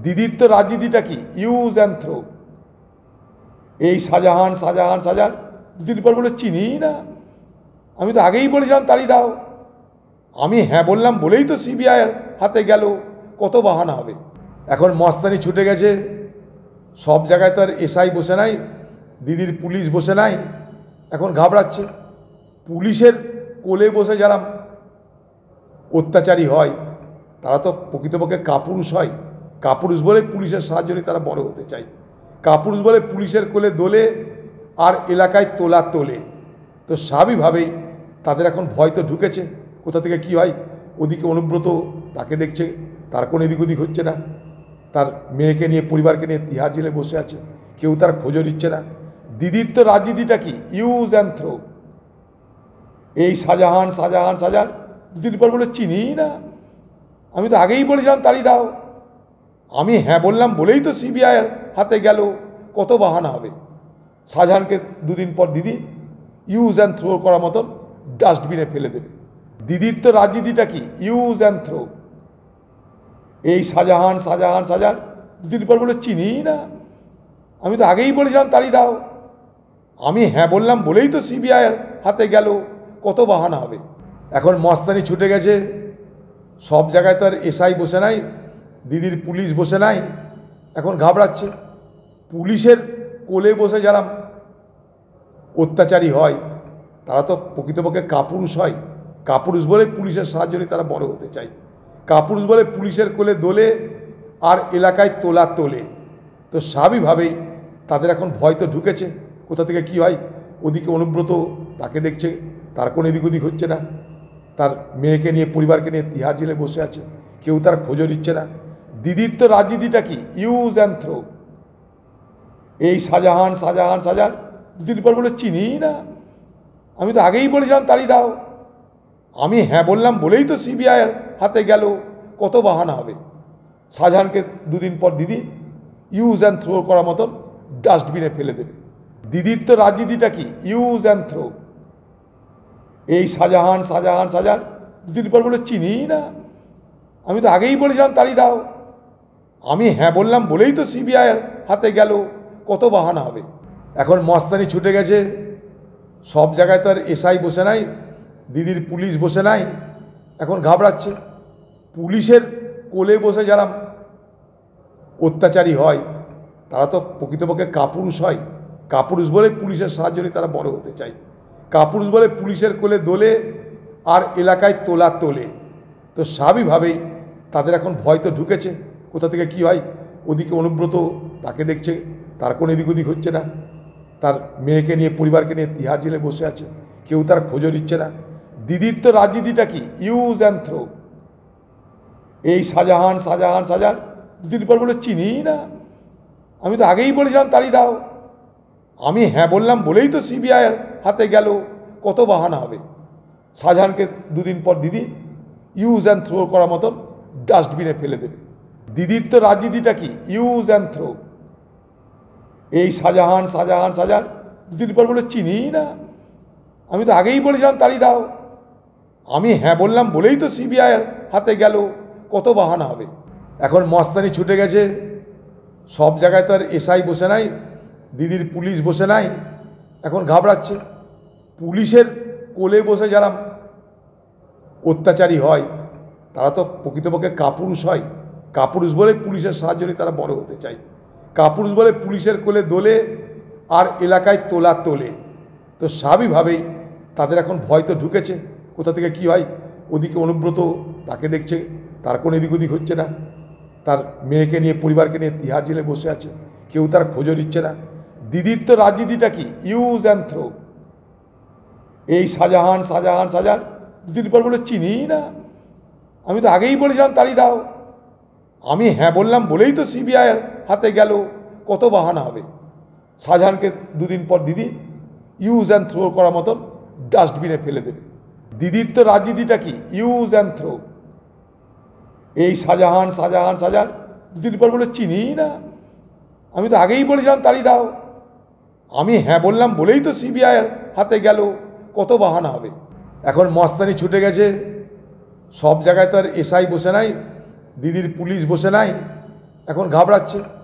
দিদির তো রাজনীতিটা কি ইউজ অ্যান্ড থ্রো। এই শাহজাহান শাহজাহান শাহজাহান দুদিন পর বলে চিনি না, আমি তো আগেই বলেছিলাম তাড়ি দাও। আমি হ্যাঁ বললাম বলেই তো সিবিআইয়ের হাতে গেল, কত বাহানা হবে। এখন মস্তানি ছুটে গেছে, সব জায়গায় তো আর এসআই বসে নাই, দিদির পুলিশ বসে নাই, এখন ঘাবড়াচ্ছে। পুলিশের কোলে বসে যারা অত্যাচারী হয় তারা তো প্রকৃতপক্ষে কাপুরুষ হয়। কাপুরুষ বলে পুলিশের সাহায্য নিয়ে তারা বড় হতে চায়। কাপুরুষ বলে পুলিশের কোলে দোলে আর এলাকায় তোলা তোলে। তো স্বাভাবিকভাবেই তাদের এখন ভয় তো ঢুকেছে, কোথা থেকে কি হয়। ওদিকে অনুব্রত তাকে দেখছে, তার কোনো এদিক ওদিক হচ্ছে না। তার মেয়েকে নিয়ে পরিবারকে নিয়ে তিহার জেলে বসে আছে, কেউ তার খোঁজও নিচ্ছে না। দিদির তো রাজনীতিটা কি ইউজ অ্যান্ড থ্রো। এই শাহজাহান শাহজাহান শাহজাহান দুদিন পর বলে চিনি না, আমি তো আগেই বলেছিলাম তাড়ি দাও। আমি হ্যাঁ বললাম বলেই তো সিবিআইয়ের হাতে গেল, কত বাহানা হবে। শাহজাহানকে দুদিন পর দিদি ইউজ অ্যান্ড থ্রো করার মতন ডাস্টবিনে ফেলে দেবে। দিদির তো রাজনীতিটা কি ইউজ অ্যান্ড থ্রো। এই শাহজাহান শাহজাহান শাহজাহান দুদিন পর বলে চিনি না, আমি তো আগেই বলেছিলাম তাড়ি দাও। আমি হ্যাঁ বললাম বলেই তো সিবিআইয়ের হাতে গেল, কত বাহানা হবে। এখন মস্তানি ছুটে গেছে, সব জায়গায় তো আর এসআই বসে নাই, দিদির পুলিশ বসে নাই, এখন ঘাবড়াচ্ছে। পুলিশের কোলে বসে যারা অত্যাচারী হয় তারা তো প্রকৃতপক্ষে কাপুরুষ হয়। কাপুরুষ বলে পুলিশের সাহায্য নিয়ে তারা বড় হতে চায়। কাপুরুষ বলে পুলিশের কোলে দোলে আর এলাকায় তোলা তোলে। তো স্বাভাবিকভাবেই তাদের এখন ভয় তো ঢুকেছে, কোথা থেকে কি হয়। ওদিকে অনুব্রত তাকে দেখছে, তার কোনো এদিক ওদিক হচ্ছে না। তার মেয়েকে নিয়ে পরিবারকে নিয়ে তিহার জেলে বসে আছে, কেউ তার খোঁজও নিচ্ছে না। দিদির তো রাজনীতিটা কি ইউজ অ্যান্ড থ্রো। এই শাহজাহান শাহজাহান শাহজাহান দুদিন পর বলে চিনি না, আমি তো আগেই বলেছিলাম তাড়ি দাও। আমি হ্যাঁ বললাম বলেই তো সিবিআইয়ের হাতে গেল, কত বাহানা হবে। শাহজাহানকে দুদিন পর দিদি ইউজ অ্যান্ড থ্রো করার মতন ডাস্টবিনে ফেলে দেবে। দিদির তো রাজনীতিটা কি ইউজ অ্যান্ড থ্রো। এই শাহজাহান শাহজাহান শাহজাহান দুদিন পর বলে চিনি না, আমি তো আগেই বলেছিলাম তাড়ি দাও। আমি হ্যাঁ বললাম বলেই তো সিবিআইয়ের হাতে গেল, কত বাহানা হবে। এখন মস্তানি ছুটে গেছে, সব জায়গায় তো আর এসআই বসে নাই, দিদির পুলিশ বসে নাই, এখন ঘাবড়াচ্ছে। পুলিশের কোলে বসে যারা অত্যাচারী হয় তারা তো প্রকৃতপক্ষে কাপুরুষ হয়। কাপুরুষ বলে পুলিশের সাহায্য নিয়ে তারা বড় হতে চায়। কাপুরুষ বলে পুলিশের কোলে দোলে আর এলাকায় তোলা তোলে। তো স্বাভাবিকভাবেই তাদের এখন ভয় তো ঢুকেছে, কোথা থেকে কি হয়। ওদিকে অনুব্রত তাকে দেখছে, তার কোনো এদিক ওদিক হচ্ছে না। তার মেয়েকে নিয়ে পরিবারকে নিয়ে তিহার জেলে বসে আছে, কেউ তার খোঁজও নিচ্ছে না। দিদির তো রাজনীতিটা কি ইউজ অ্যান্ড থ্রো। এই শাহজাহান শাহজাহান শাহজাহান দুদিন পর বলে চিনি না, আমি তো আগেই বলেছিলাম তাড়ি দাও। আমি হ্যাঁ বললাম বলেই তো সিবিআইয়ের হাতে গেল, কত বাহানা হবে। শাহজাহানকে দুদিন পর দিদি ইউজ অ্যান্ড থ্রো করার মতন ডাস্টবিনে ফেলে দেবে। দিদির তো রাজনীতিটা কি ইউজ অ্যান্ড থ্রো। এই শাহজাহান শাহজাহান শাহজাহান দুদিন পর বলে চিনি না, আমি তো আগেই বলেছিলাম তাড়ি দাও। আমি হ্যাঁ বললাম বলেই তো সিবিআইয়ের হাতে গেল, কত বাহানা হবে। এখন মস্তানি ছুটে গেছে, সব জায়গায় তো আর এসআই বসে নাই, দিদির পুলিশ বসে নাই, এখন ঘাবড়াচ্ছে। পুলিশের কোলে বসে যারা অত্যাচারী হয় তারা তো প্রকৃতপক্ষে কাপুরুষ হয়। কাপুরুষ বলে পুলিশের সাহায্য নিয়ে তারা বড় হতে চায়। কাপুরুষ বলে পুলিশের কোলে দোলে আর এলাকায় তোলা তোলে। তো স্বাভাবিকভাবেই তাদের এখন ভয় তো ঢুকেছে, কোথা থেকে কি হয়। ওদিকে অনুব্রত তাকে দেখছে, তার কোনো এদিক ওদিক হচ্ছে না। তার মেয়েকে নিয়ে পরিবারকে নিয়ে তিহার জেলে বসে আছে, কেউ তার খোঁজও নিচ্ছে না। দিদির তো রাজনীতিটা কি ইউজ অ্যান্ড থ্রো। এই শাহজাহান শাহজাহান শাহজাহান দুদিন পর বলে চিনি না, আমি তো আগেই বলেছিলাম তাড়ি দাও। আমি হ্যাঁ বললাম বলেই তো সিবিআইয়ের হাতে গেল, কত বাহানা হবে। শাহজাহানকে দুদিন পর দিদি ইউজ অ্যান্ড থ্রো করার মতন ডাস্টবিনে ফেলে দেবে। দিদির তো রাজনীতিটা কি ইউজ অ্যান্ড থ্রো। এই শাহজাহান শাহজাহান শাহজাহান দুদিন পর বলে চিনি না, আমি তো আগেই বলেছিলাম তাড়ি দাও। আমি হ্যাঁ বললাম বলেই তো সিবিআইয়ের হাতে গেল, কত বাহানা হবে। এখন মস্তানি ছুটে গেছে, সব জায়গায় তো আর এসআই বসে নাই, দিদির পুলিশ বসে নাই, এখন ঘাবড়াচ্ছে।